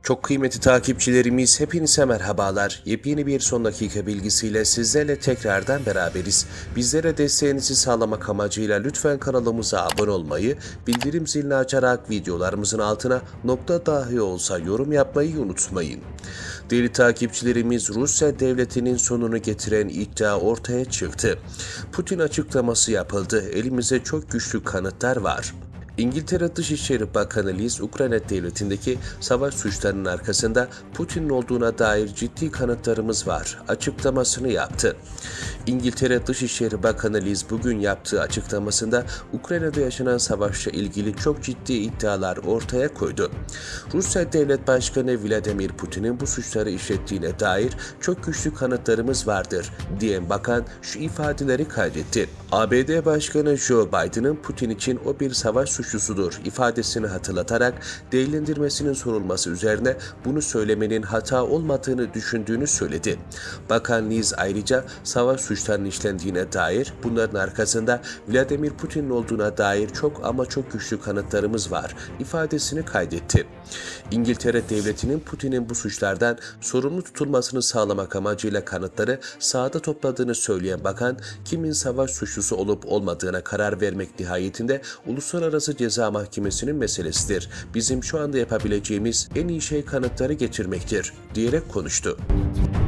Çok kıymetli takipçilerimiz, hepinize merhabalar. Yepyeni bir son dakika bilgisiyle sizlerle tekrardan beraberiz. Bizlere desteğinizi sağlamak amacıyla lütfen kanalımıza abone olmayı, bildirim zilini açarak videolarımızın altına nokta dahi olsa yorum yapmayı unutmayın. Değerli takipçilerimiz, Rusya devletinin sonunu getiren iddia ortaya çıktı. Putin açıklaması yapıldı. Elimizde çok güçlü kanıtlar var. İngiltere Dışişleri Bakanı Liz, Ukrayna devletindeki savaş suçlarının arkasında Putin'in olduğuna dair ciddi kanıtlarımız var açıklamasını yaptı. İngiltere Dışişleri Bakanı Liz bugün yaptığı açıklamasında Ukrayna'da yaşanan savaşla ilgili çok ciddi iddialar ortaya koydu. Rusya Devlet Başkanı Vladimir Putin'in bu suçları işlettiğine dair çok güçlü kanıtlarımız vardır diyen bakan şu ifadeleri kaydetti. ABD Başkanı Joe Biden'ın Putin için o bir savaş suçlusudur ifadesini hatırlatarak değerlendirmesinin sorulması üzerine bunu söylemenin hata olmadığını düşündüğünü söyledi. Bakan Liz ayrıca savaş suçlarının işlendiğine dair, bunların arkasında Vladimir Putin'in olduğuna dair çok ama çok güçlü kanıtlarımız var ifadesini kaydetti. İngiltere devletinin Putin'in bu suçlardan sorumlu tutulmasını sağlamak amacıyla kanıtları sahada topladığını söyleyen bakan, kimin savaş suçlusu olup olmadığına karar vermek nihayetinde Uluslararası Ceza Mahkemesi'nin meselesidir. Bizim şu anda yapabileceğimiz en iyi şey kanıtları getirmektir diyerek konuştu.